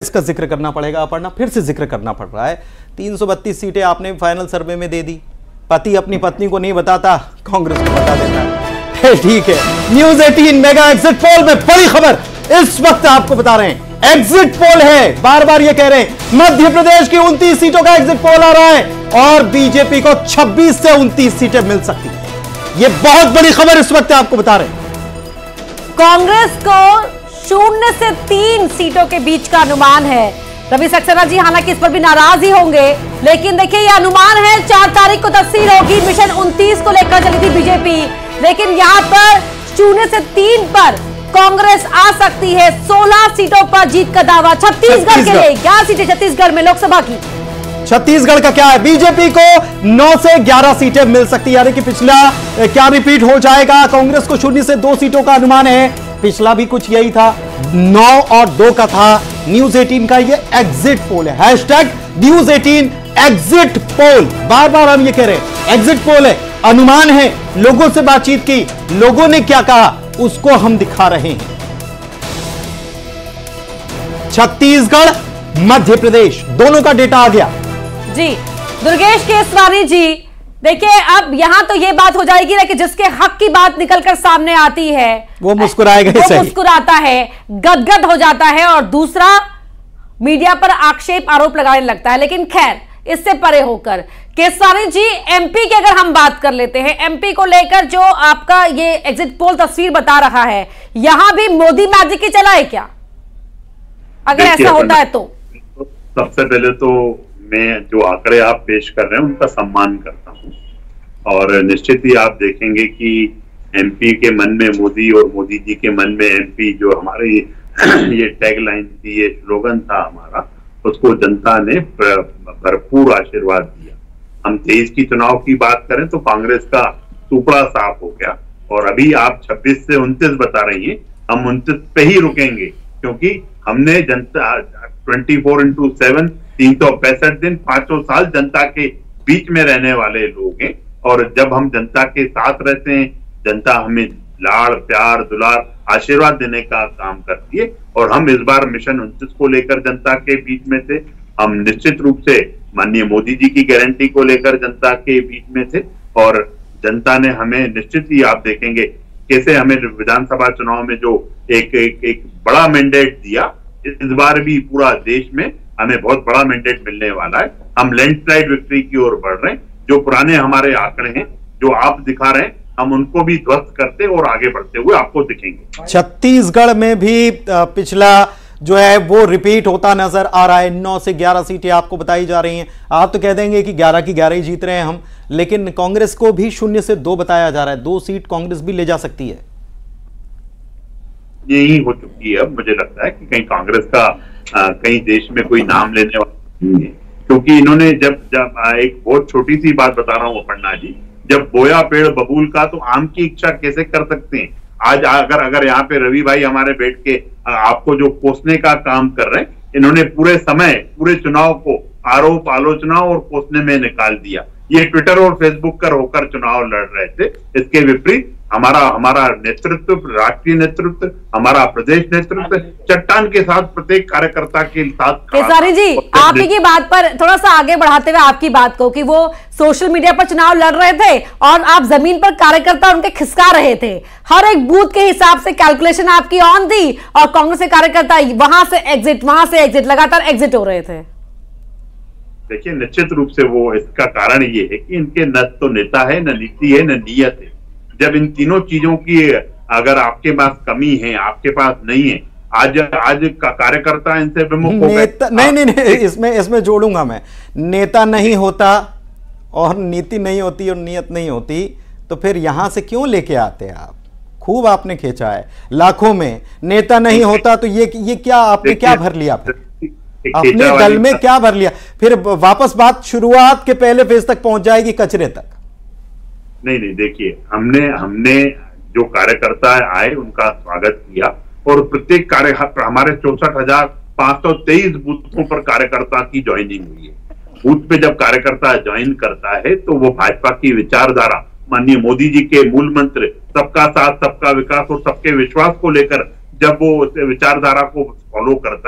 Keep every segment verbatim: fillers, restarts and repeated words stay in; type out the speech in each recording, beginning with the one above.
इसका जिक्र करना पड़ेगा अपर्णा, फिर से जिक्र करना पड़ रहा है। तीन सौ बत्तीस सीटें आपने फाइनल सर्वे में दे दी, पति अपनी पत्नी को नहीं बताता, कांग्रेस को बता देता है। ठीक है, न्यूज़ अठारह मेगा एग्जिट पोल में बड़ी खबर इस वक्त आपको बता रहे हैं। एग्जिट पोल है, बार बार ये कह रहे हैं, मध्य प्रदेश की उनतीस सीटों का एग्जिट पोल आ रहा है और बीजेपी को छब्बीस से उनतीस सीटें मिल सकती है। ये बहुत बड़ी खबर इस वक्त आपको बता रहे हैं। कांग्रेस को शून्य से तीन सीटों के बीच का अनुमान है। रवि सक्सेना जी हालांकि इस पर भी नाराज ही होंगे, लेकिन देखिए ये अनुमान है। चार तारीख को तस्वीर होगी, मिशन उनतीस को लेकर चली थी बीजेपी, लेकिन यहां पर शून्य से तीन पर कांग्रेस आ सकती है। सोलह सीटों पर जीत का दावा छत्तीसगढ़ के लिए, ग्यारह सीटें छत्तीसगढ़ में लोकसभा की। छत्तीसगढ़ का क्या है, बीजेपी को नौ से ग्यारह सीटें मिल सकती है, यानी कि पिछला क्या रिपीट हो जाएगा। कांग्रेस को शून्य से दो सीटों का अनुमान है, पिछला भी कुछ यही था, नौ और दो का था। न्यूज़ अठारह का ये एग्जिट पोल है, हैशटैग न्यूज़ अठारह एग्जिट पोल, बार बार हम ये कह रहे हैं एग्जिट पोल है, अनुमान है। लोगों से बातचीत की, लोगों ने क्या कहा उसको हम दिखा रहे हैं। छत्तीसगढ़, मध्य प्रदेश दोनों का डेटा आ गया जी। दुर्गेश केसवानी जी, देखिए अब यहां तो ये बात हो जाएगी ना कि जिसके हक की बात निकलकर सामने आती है वो मुस्कुराएगा, वो मुस्कुराता है, गदगद हो जाता है, और दूसरा मीडिया पर आक्षेप आरोप लगाने लगता है। लेकिन खैर, इससे परे होकर केसवानी जी, एमपी की अगर हम बात कर लेते हैं, एमपी को लेकर जो आपका ये एग्जिट पोल तस्वीर बता रहा है, यहां भी मोदी मैजिक ही चला है क्या, अगर ऐसा होता है तो? सबसे पहले तो मैं जो आंकड़े आप पेश कर रहे हैं उनका सम्मान करता हूं, और निश्चित ही आप देखेंगे कि एमपी के मन में मोदी और मोदी जी के मन में एमपी, जो हमारे ये टैगलाइन थी, ये स्लोगन था हमारा, उसको जनता ने भरपूर आशीर्वाद दिया। हम तेईस की चुनाव की बात करें तो कांग्रेस का सुपड़ा साफ हो गया, और अभी आप छब्बीस से उनतीस बता रही हैं, हम उनतीस पे ही रुकेंगे, क्योंकि हमने जनता ट्वेंटी फोर इंटू सेवन तीन सौ पैंसठ दिन पांचों साल जनता के बीच में रहने वाले लोग हैं, और जब हम जनता के साथ रहते हैं, जनता हमें लाड़ प्यार दुलार आशीर्वाद देने का काम करती है। और हम इस बार मिशन उनतीस को लेकर जनता के बीच में थे, हम निश्चित रूप से माननीय मोदी जी की गारंटी को लेकर जनता के बीच में थे, और जनता ने हमें निश्चित ही आप देखेंगे कैसे हमें विधानसभा चुनाव में जो एक एक, एक बड़ा मैंडेट दिया, इस बार भी पूरा देश में हमें बहुत बड़ा मैंडेट मिलने वाला है। हम लैंडस्लाइड विक्ट्री की ओर बढ़ रहे हैं। जो पुराने हमारे आंकड़े हैं जो आप दिखा रहे हैं, हम उनको भी ध्वस्त करते और आगे बढ़ते हुए आपको दिखेंगे। छत्तीसगढ़ में भी पिछला जो है वो रिपीट होता नजर आ रहा है, नौ से ग्यारह सीटें आपको बताई जा रही हैं। आप तो कह देंगे कि ग्यारह की ग्यारह ही जीत रहे हैं हम, लेकिन कांग्रेस को भी शून्य से दो बताया जा रहा है, दो सीट कांग्रेस भी ले जा सकती है। यही हो चुकी है। अब मुझे लगता है कि कहीं कांग्रेस का आ, कहीं देश में कोई नाम लेने वाला नहीं है, क्योंकि इन्होंने जब जब आ, एक बहुत छोटी सी बात बता रहा हूँ अपर्णा जी, जब बोया पेड़ बबूल का तो आम की इच्छा कैसे कर सकते हैं। आज अगर अगर यहाँ पे रवि भाई हमारे बैठ के आपको जो कोसने का काम कर रहे हैं, इन्होंने पूरे समय पूरे चुनाव को आरोप आलोचना और कोसने में निकाल दिया। ये ट्विटर और फेसबुक पर होकर चुनाव लड़ रहे थे। इसके विपरीत हमारा हमारा नेतृत्व, राष्ट्रीय नेतृत्व, हमारा प्रदेश नेतृत्व चट्टान के साथ प्रत्येक कार्यकर्ता के साथ। केसवानी जी, आप ही की बात पर थोड़ा सा आगे बढ़ाते हुए आपकी बात को कि वो सोशल मीडिया पर चुनाव लड़ रहे थे और आप जमीन पर कार्यकर्ता उनके खिसका रहे थे, हर एक बूथ के हिसाब से कैलकुलेशन आपकी ऑन थी, और कांग्रेस के कार्यकर्ता वहां से एग्जिट वहां से एग्जिट लगातार एग्जिट हो रहे थे। देखिए, निश्चित रूप से वो इसका कारण ये है कि इनके न तो नेता है, न नीति है, न नीयत है। जब इन तीनों चीजों की अगर आपके पास कमी है, आपके पास नहीं है, आज आज का कार्यकर्ता इनसे विमुख हो गए। नहीं नहीं नहीं इसमें इसमें जोड़ूंगा मैं, नेता नहीं होता और नीति नहीं होती और नीयत नहीं होती तो फिर यहां से क्यों लेके आते हैं आप? खूब आपने खींचा है लाखों में। नेता नहीं होता तो ये ये क्या आपने क्या भर लिया, फिर अपने दल में क्या भर लिया? फिर वापस बात शुरुआत के पहले फेज तक पहुंच जाएगी, कचरे तक। नहीं नहीं देखिए, हमने हमने जो कार्यकर्ता आए उनका स्वागत किया, और प्रत्येक कार्य हमारे चौसठ हजार पांच सौ तेईस बूथों पर कार्यकर्ता की ज्वाइनिंग हुई है। बूथ पे जब कार्यकर्ता ज्वाइन करता है तो वो भाजपा की विचारधारा, माननीय मोदी जी के मूल मंत्र सबका साथ, सबका विकास और सबके विश्वास को लेकर जब वो विचारधारा को फॉलो करता है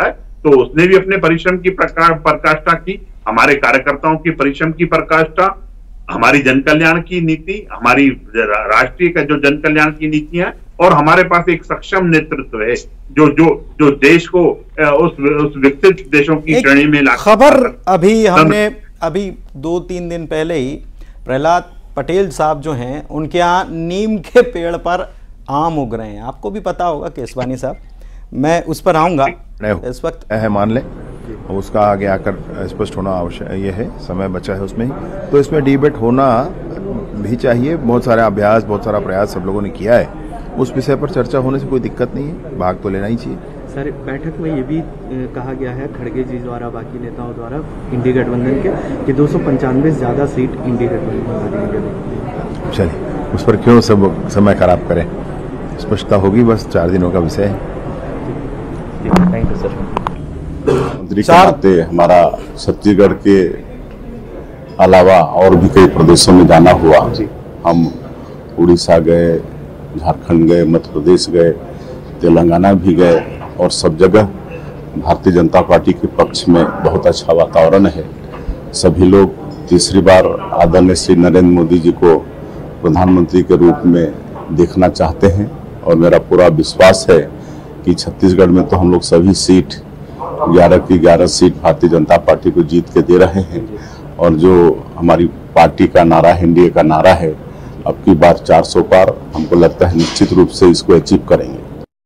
तो उसने भी अपने परिश्रम की पराकाष्ठा की, हमारे कार्यकर्ताओं की परिश्रम की पराकाष्ठा, हमारी जन कल्याण की नीति, हमारी राष्ट्रीय का जो जन कल्याण की नीति है, और हमारे पास एक सक्षम नेतृत्व है जो जो जो देश को उस उस विकसित देशों की श्रेणी में ला। खबर अभी हमने अभी दो तीन दिन पहले ही प्रहलाद पटेल साहब जो हैं उनके यहाँ नीम के पेड़ पर आम उग रहे हैं, आपको भी पता होगा केसवानी साहब, मैं उस पर आऊंगा इस वक्त है, मान ले उसका आगे आकर स्पष्ट होना आवश्यक ये है, समय बचा है उसमें, तो इसमें डिबेट होना भी चाहिए। बहुत सारे अभ्यास, बहुत सारा प्रयास सब लोगों ने किया है, उस विषय पर चर्चा होने से कोई दिक्कत नहीं है, भाग तो लेना ही चाहिए। सर, बैठक में ये भी कहा गया है खड़गे जी द्वारा, बाकी नेताओं द्वारा इंडी गठबंधन के कि दो सौ पंचानवे से ज्यादा सीट इंडी गठबंधन। चलिए उस पर क्यों सब समय खराब करें, स्पष्टता होगी, बस चार दिनों का विषय है। Thank you sir. मंत्री के नाते हमारा छत्तीसगढ़ के अलावा और भी कई प्रदेशों में जाना हुआ। हम उड़ीसा गए, झारखंड गए, मध्य प्रदेश गए, तेलंगाना भी गए, और सब जगह भारतीय जनता पार्टी के पक्ष में बहुत अच्छा वातावरण है। सभी लोग तीसरी बार आदरणीय श्री नरेंद्र मोदी जी को प्रधानमंत्री के रूप में देखना चाहते हैं, और मेरा पूरा विश्वास है कि छत्तीसगढ़ में तो हम लोग सभी सीट ग्यारह की ग्यारह सीट भारतीय जनता पार्टी को जीत के दे रहे हैं, और जो हमारी पार्टी का नारा है, एनडीए का नारा है, अब की बार चार सौ पार, हमको लगता है निश्चित रूप से इसको अचीव करेंगे।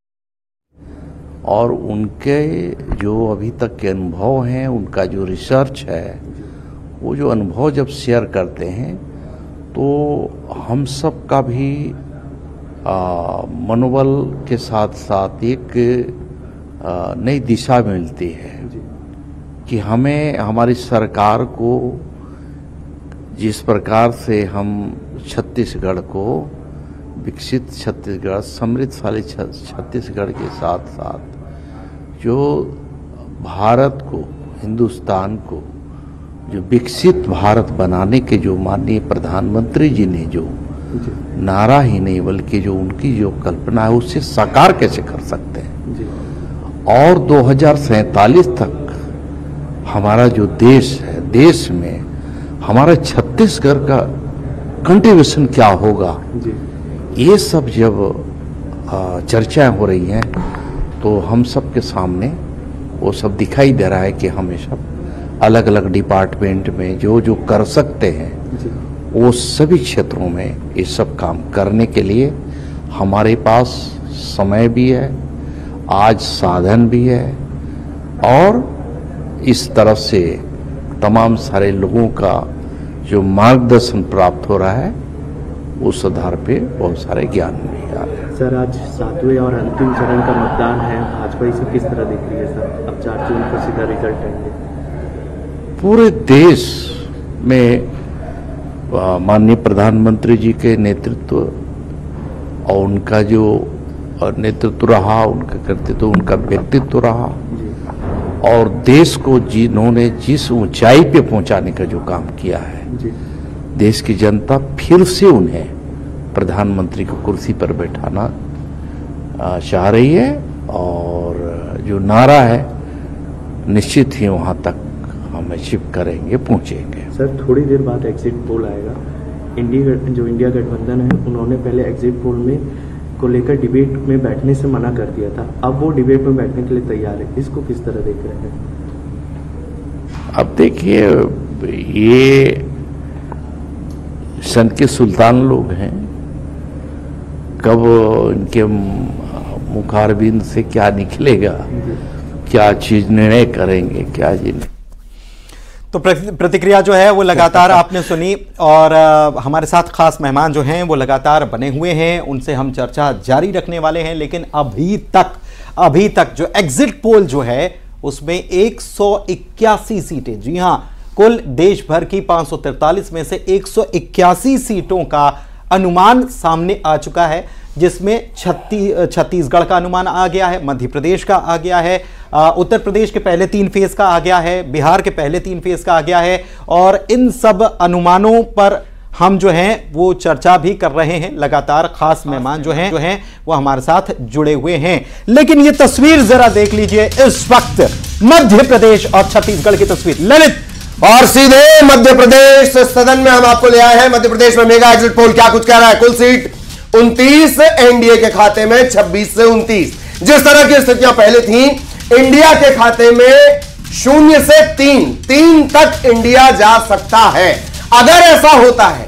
और उनके जो अभी तक के अनुभव हैं, उनका जो रिसर्च है, वो जो अनुभव जब शेयर करते हैं तो हम सब का भी मनोबल के साथ साथ एक नई दिशा मिलती है कि हमें हमारी सरकार को जिस प्रकार से हम छत्तीसगढ़ को विकसित छत्तीसगढ़, समृद्धशाली छत्तीसगढ़ के साथ साथ जो भारत को, हिंदुस्तान को जो विकसित भारत बनाने के जो माननीय प्रधानमंत्री जी ने जो नारा ही नहीं बल्कि जो उनकी जो कल्पना है उससे साकार कैसे कर सकते हैं, और दो हज़ार सैंतालीस तक हमारा जो देश है, देश में हमारा छत्तीसगढ़ का कंट्रीब्यूशन क्या होगा, ये सब जब चर्चाएं हो रही हैं तो हम सब के सामने वो सब दिखाई दे रहा है कि हमें सब अलग अलग डिपार्टमेंट में जो जो कर सकते हैं वो सभी क्षेत्रों में ये सब काम करने के लिए हमारे पास समय भी है, आज साधन भी है, और इस तरफ से तमाम सारे लोगों का जो मार्गदर्शन प्राप्त हो रहा है उस आधार पे बहुत सारे ज्ञान भी आ रहे हैं। सर, आज सातवें और अंतिम चरण का मतदान है, भाजपा इसे किस तरह देख रही है सर? अब चार जून को सीधा रिजल्ट आएंगे। पूरे देश में माननीय प्रधानमंत्री जी के नेतृत्व और उनका जो नेतृत्व रहा, उनका कर्तृत्व, उनका व्यक्तित्व रहा, और देश को जिन्होंने जिस ऊंचाई पे पहुंचाने का जो काम किया है, देश की जनता फिर से उन्हें प्रधानमंत्री की कुर्सी पर बैठाना चाह रही है, और जो नारा है निश्चित ही वहां तक हम अचीव करेंगे, पहुंचेंगे। सर, थोड़ी देर बाद एग्जिट पोल आएगा। इंडिया जो इंडिया गठबंधन है उन्होंने पहले एग्जिट पोल में को लेकर डिबेट में बैठने से मना कर दिया था, अब वो डिबेट में बैठने के लिए तैयार है, इसको किस तरह देख रहे हैं? अब देखिए, ये संत के सुल्तान लोग हैं, कब इनके मुखारबिंद से क्या निकलेगा, क्या चीज निर्णय करेंगे, क्या चीज। तो प्रतिक्रिया जो है वो लगातार आपने सुनी, और हमारे साथ खास मेहमान जो हैं वो लगातार बने हुए हैं, उनसे हम चर्चा जारी रखने वाले हैं। लेकिन अभी तक अभी तक जो एग्जिट पोल जो है उसमें एक सौ इक्यासी सीटें, जी हां, कुल देश भर की पांच सौ तैंतालीस में से एक सौ इक्यासी सीटों का अनुमान सामने आ चुका है, जिसमें छत्तीस छत्तीसगढ़ का अनुमान आ गया है, मध्य प्रदेश का आ गया है, उत्तर प्रदेश के पहले तीन फेज का आ गया है, बिहार के पहले तीन फेज का आ गया है, और इन सब अनुमानों पर हम जो हैं वो चर्चा भी कर रहे हैं, लगातार खास मेहमान जो हैं जो हैं वो हमारे साथ जुड़े हुए हैं। लेकिन ये तस्वीर जरा देख लीजिए, इस वक्त मध्य प्रदेश और छत्तीसगढ़ की तस्वीर। ललित, और सीधे मध्य प्रदेश सदन में हम आपको ले आए हैं। मध्य प्रदेश में मेगा एग्जिट पोल क्या कुछ कह रहा है। कुल सीट उनतीस, एनडीए के खाते में छब्बीस से उनतीस। जिस तरह की स्थितियां पहले थी, इंडिया के खाते में शून्य से तीन तीन तक इंडिया जा सकता है। अगर ऐसा होता है